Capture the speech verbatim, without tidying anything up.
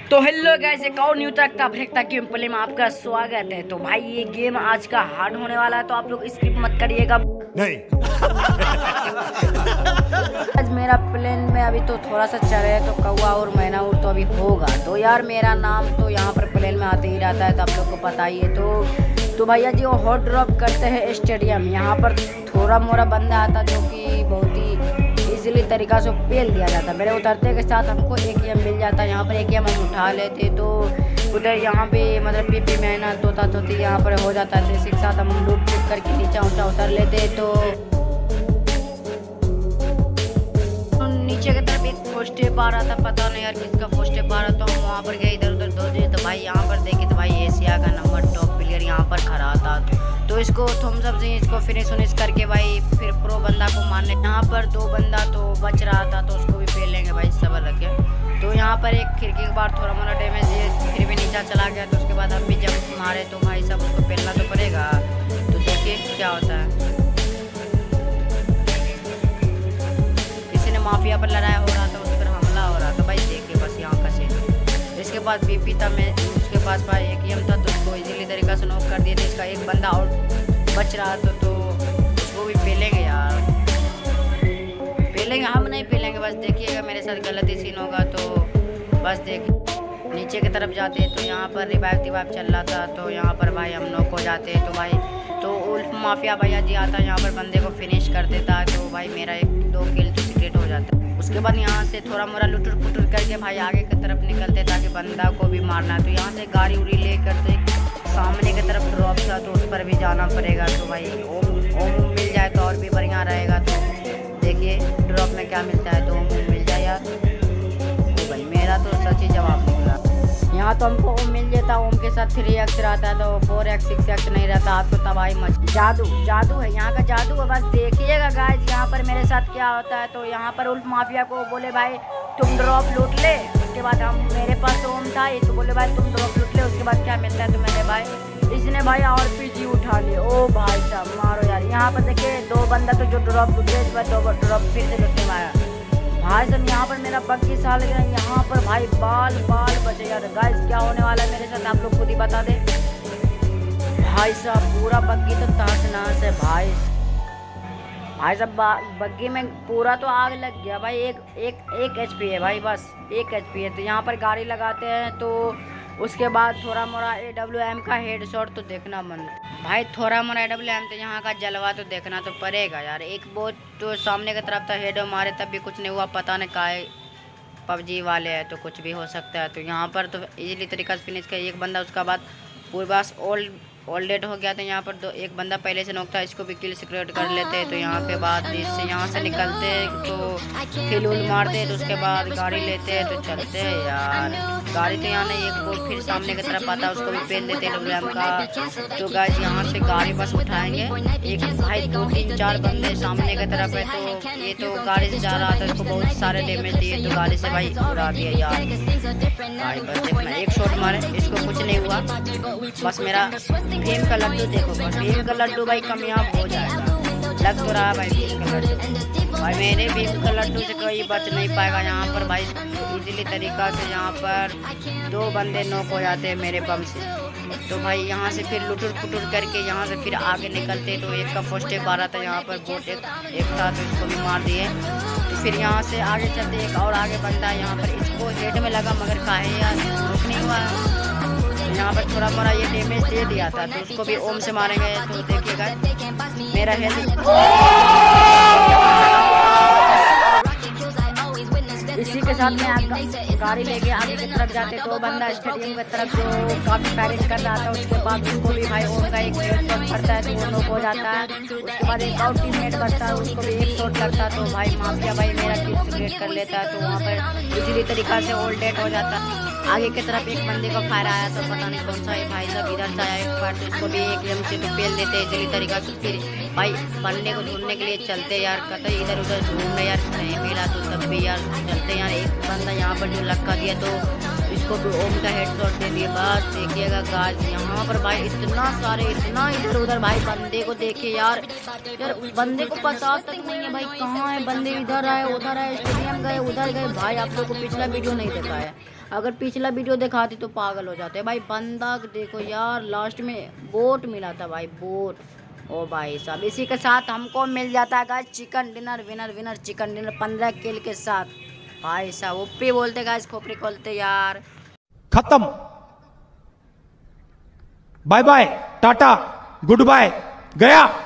तो hello guys, एक और न्यू तक का भरेकता गेम प्ले में आपका स्वागत है। तो भाई ये गेम आज का हार्ड होने वाला है, तो आप लोग स्किप मत करिएगा। नहीं आज मेरा प्लेन में अभी तो थोड़ा सा चल है, तो कौवा और मैना और तो अभी होगा। तो यार मेरा नाम तो यहाँ पर प्लेन में आते ही रहता है, तो आप लोग को पता ही है। तो तो भैया जी वो हॉट ड्रॉप करते हैं स्टेडियम। यहाँ पर थोड़ा मोड़ा बंदा आता जो कि बहुत ही इजीली तरीका से पेल दिया जाता। मेरे उतरते के साथ हमको एक एम मिल जाता। यहाँ पर एक एम हम उठा लेते, तो उधर यहाँ पे मतलब पी पी मैना तोता तोती यहाँ पर हो जाता है। तो इसी के साथ हम लूट फूट करके नीचे ऊँचा उतर लेते। तो नीचे की तरफ एक फर्स्ट स्टेप आ रहा था, पता नहीं यार किसका फर्स्ट स्टेप आ रहा। तो हम वहाँ पर गए, इधर उधर दो दिए। तो भाई यहाँ पर देखे तो भाई एशिया का नंबर टॉप प्लेयर यहाँ पर खड़ा था। तो इसको थम्स अप से इसको फिनिश उनिश करके भाई फिर प्रो बंदा को मारने। यहाँ पर दो बंदा तो बच रहा था, तो उसको भी पेलेंगे भाई, सबर रखे। तो यहाँ पर एक खिड़की के बाहर थोड़ा मोड़ा डैमेज दिए, फिर भी नीचा चला गया। तो उसके बाद हम भी जब मारे तो भाई सब उसको पेलना तो पड़ेगा। तो देखिए क्या होता है। किसी ने माफिया पर लड़ाई हो रहा था, उस पर हमला हो रहा था भाई। देखिए बस यहाँ का सीन। इसके बाद बीपी था, मैं उसके पास भाई एक एम था, तो उसको इजीली तरीका से नॉक कर दिए थे। इसका एक बंदा आउट बच रहा था, तो उसको भी पेलेंगे यार, पेलेंगे। हम नहीं पेलेंगे, बस देखिएगा मेरे साथ गलती सीन होगा। तो बस देख नीचे की तरफ जाते, तो यहाँ पर रिवाइव रिवाइव चल रहा था। तो यहाँ पर भाई हम नॉक हो जाते। तो भाई तो उल्फ माफिया भैया जी आता, यहाँ पर बंदे को फिनिश कर देता। तो भाई मेरा एक दो किल तो सीक्रेट हो जाता। उसके बाद यहाँ से थोड़ा मोड़ा लुटुर पुटुर करके भाई आगे की तरफ निकलते, ताकि बंदा को भी मारना। तो यहाँ से गाड़ी उड़ी लेकर तो सामने की तरफ ड्रॉप था, तो उस पर भी जाना पड़ेगा। तो भाई ओम ओम मिल जाए तो और भी बढ़िया रहेगा। तो देखिए ड्रॉप में क्या मिलता है, तो ओम मिल जाए यार। तो भाई मेरा तो सच ही जवाब निकला। यहाँ तो हमको ओम मिल जाता। ओम के साथ थ्री एक्स रहता है, तो फोर एक्स सिक्स एक्स नहीं रहता। आपको तबाही मच जादू जादू है, यहाँ का जादू है। बस देखिएगा गाइस यहाँ पर मेरे साथ क्या होता है। तो यहाँ पर उल्फ माफिया को बोले भाई तुम ड्रॉप लूट ले। उसके बाद हम मेरे पास ओम था, ये तो बोले भाई तुम ड्रॉप लूट ले। उसके बाद क्या मिलता है, तो मैंने भाई इसने भाई आर पी जी उठा लिए। ओ भाई साहब मारो यार। यहाँ पर देखिए दो बंदा तो जो ड्रॉप लूटे, इस बार दो ड्रॉप फिर से लूटने मारा भाई साहब। यहाँ पर मेरा बग्गी साल गया, यहाँ पर भाई बाल बाल बचे यार। गाइस क्या होने वाला है मेरे साथ, आप लोग खुद ही बता दे भाई साहब। पूरा बग्गी तो तहस नहस है भाई भाई साहब। बग्गी में पूरा तो आग लग गया भाई। एक एक एक एच पी है भाई, बस एक एच पी है। तो यहाँ पर गाड़ी लगाते हैं, तो उसके बाद थोड़ा मोड़ा ए डब्ल्यू एम का हेड शॉट तो देखना मन भाई। थोड़ा मोड़ा ए डब्ल्यू एम तो यहाँ का जलवा तो देखना तो पड़ेगा यार। एक बोट तो सामने की तरफ था, हेड मारे तब भी कुछ नहीं हुआ। पता नहीं का पबजी वाले है, तो कुछ भी हो सकता है। तो यहाँ पर तो इजीली तरीका से फिनिश किया एक बंदा। उसका बाद पूरा ओल्ड ओल्ड डेट हो गया था। यहाँ पर दो एक बंदा पहले से नॉक था, इसको भी किल सिक्रेट कर लेते। तो यहाँ पे बाद इससे यहाँ से निकलते, तो किल उल मारते। तो उसके बाद गाड़ी लेते, तो चलते हैं यार। गाड़ी तो यहाँ नहीं, एक बोट फिर सामने की तरफ आता, उसको भी पेल देते डब्ल्यूएम का। तो गाइस यहाँ से गाड़ी बस उठाएंगे। एक भाई दो तीन चार बंदे सामने की तरफ है, तो ये तो गाड़ी से जा रहा था, इसको बहुत सारे डैमेज दिए। तो गाड़ी से भाई उड़ा दिया यार भाई। बस देखना एक शॉट मारे, इसको कुछ नहीं हुआ। बस मेरा भीम का लड्डू देखो, भीम का लड्डू भाई कामयाब हो जाएगा लग तो रहा भाई। भीम का लड्डू भाई, मेरे भीम का लड्डू से कोई बच नहीं पाएगा। यहाँ पर भाई इजीली तरीका से यहाँ पर दो बंदे नॉक हो जाते हैं मेरे बम से। तो भाई यहाँ से फिर लुटुर पुटुर करके यहाँ से फिर आगे निकलते। तो एक का फर्स्ट स्टेप आ रहा था, यहाँ पर बोट एक, एक था, तो इसको भी मार दिए। तो फिर यहाँ से आगे चलते, एक और आगे बंदा है। यहाँ पर इसको हेड में लगा, मगर काहे यार नॉक नहीं हुआ। यहाँ पर थोड़ा मोड़ा ये डैमेज दे दिया था, तो उसको भी ओम से मारेंगे। तो देखिएगा मेरा हेल्थ। इसी के साथ में आगे गाड़ी लेके आगे की तरफ जाते, तो बंदा स्टेडियम की तरफ जो काफी पैरेज कर रहा था, उसके बाद उसको भी भाई ओम का एक शॉट पड़ता है, तो वो नॉक हो जाता है। उसके बाद एक और टीममेट बचता है, उसको भी एक शॉट लगता है। तो भाई माफिया भाई मेरा किल सिक्रेट कर लेता है। तो वहाँ पर इजीली तरीका से ओल्ड डेट हो जाता है। आगे की तरफ एक बंदे को फायर आया, तो पता नहीं कौन सा है भाई साहब। इधर से आया एक बार, तो उसको भी एक एम से तो पेल देते इजीली तरीका से। फिर भाई बंदे को ढूंढने के लिए चलते यार, कतई इधर उधर ढूंढने यार, नहीं मिला तो तब भी यार चलते यार। एक बंदा यहाँ पर जो लक्का दिया, तो इसको भी ओम का हेड शॉट दे दिए। बस देखिएगा गाइस यहाँ पर भाई इतना सारे इतना इधर उधर भाई बंदे को देखे यार। यार बंदे को पता तक नहीं है भाई कहाँ है बंदे। इधर आए उधर आए, स्टेडियम गए उधर गए भाई। आप लोग को पिछला वीडियो नहीं देखा है, अगर पिछला वीडियो दिखाती तो पागल हो जाते भाई। बंदा देखो यार, लास्ट में बोट मिला था भाई, बोट। ओ भाई साहब, इसी के साथ हमको मिल जाता है guys chicken dinner. Winner winner chicken dinner पंद्रह किल के साथ। भाई साहब ओपी बोलते गाइस, खोपड़ी खोलते यार। खत्म, bye bye, tata, goodbye, गया।